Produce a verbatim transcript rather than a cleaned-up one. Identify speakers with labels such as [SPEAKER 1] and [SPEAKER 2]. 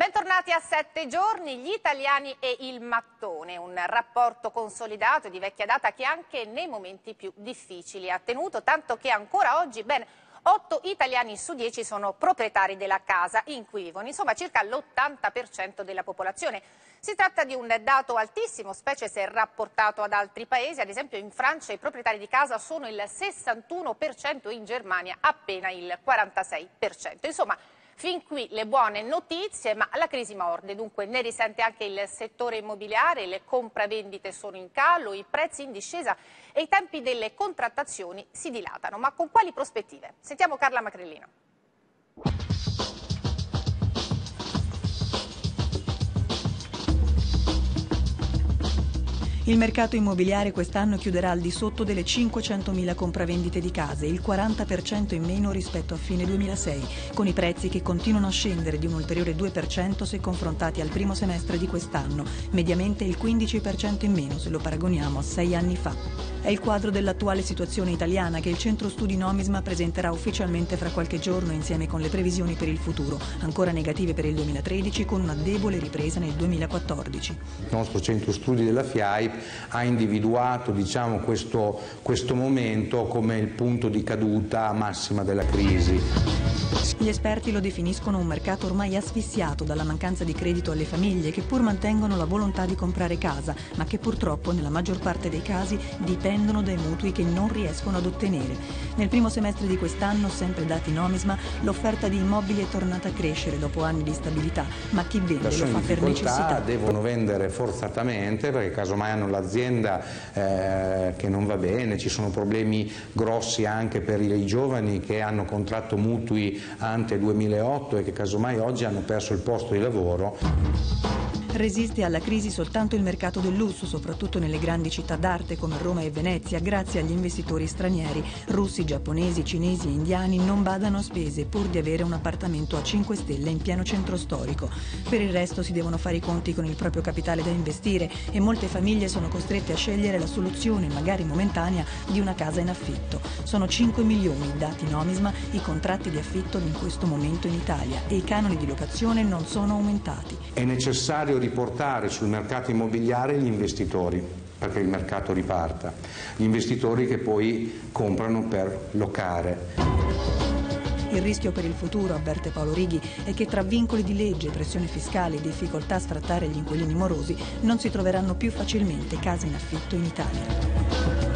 [SPEAKER 1] Bentornati a Sette Giorni, gli italiani e il mattone, un rapporto consolidato di vecchia data che anche nei momenti più difficili ha tenuto, tanto che ancora oggi ben otto italiani su dieci sono proprietari della casa in cui vivono, insomma circa l'ottanta per cento della popolazione. Si tratta di un dato altissimo, specie se rapportato ad altri paesi, ad esempio in Francia i proprietari di casa sono il sessantuno per cento, in Germania appena il quarantasei per cento. Insomma, fin qui le buone notizie, ma la crisi morde, dunque ne risente anche il settore immobiliare, le compravendite sono in calo, i prezzi in discesa e i tempi delle contrattazioni si dilatano. Ma con quali prospettive? Sentiamo Carla Macrellino.
[SPEAKER 2] Il mercato immobiliare quest'anno chiuderà al di sotto delle cinquecentomila compravendite di case, il quaranta per cento in meno rispetto a fine duemilasei, con i prezzi che continuano a scendere di un ulteriore due per cento se confrontati al primo semestre di quest'anno, mediamente il quindici per cento in meno se lo paragoniamo a sei anni fa. È il quadro dell'attuale situazione italiana che il Centro Studi Nomisma presenterà ufficialmente fra qualche giorno insieme con le previsioni per il futuro, ancora negative per il duemilatredici con una debole ripresa nel duemilaquattordici.
[SPEAKER 3] Il nostro Centro Studi della F I A I ha individuato diciamo, questo, questo momento come il punto di caduta massima della crisi.
[SPEAKER 2] Gli esperti lo definiscono un mercato ormai asfissiato dalla mancanza di credito alle famiglie che pur mantengono la volontà di comprare casa, ma che purtroppo nella maggior parte dei casi dipendono dai mutui che non riescono ad ottenere. Nel primo semestre di quest'anno, sempre dati Nomisma, l'offerta di immobili è tornata a crescere dopo anni di stabilità, ma chi vende lo fa per necessità.
[SPEAKER 3] Devono vendere forzatamente perché casomai hanno l'azienda eh, che non va bene, ci sono problemi grossi anche per i giovani che hanno contratto mutui ante duemilaotto e che casomai oggi hanno perso il posto di lavoro.
[SPEAKER 2] Resiste alla crisi soltanto il mercato del lusso, soprattutto nelle grandi città d'arte come Roma e Venezia, grazie agli investitori stranieri. Russi, giapponesi, cinesi e indiani non badano a spese pur di avere un appartamento a cinque stelle in pieno centro storico. Per il resto si devono fare i conti con il proprio capitale da investire e molte famiglie sono costrette a scegliere la soluzione, magari momentanea, di una casa in affitto. Sono cinque milioni, dati Nomisma, i contratti di affitto in questo momento in Italia e i canoni di locazione non sono aumentati.
[SPEAKER 3] È necessario riportare sul mercato immobiliare gli investitori perché il mercato riparta, gli investitori che poi comprano per locare.
[SPEAKER 2] Il rischio per il futuro, avverte Paolo Righi, è che tra vincoli di legge, pressione fiscale e difficoltà a sfrattare gli inquilini morosi non si troveranno più facilmente case in affitto in Italia.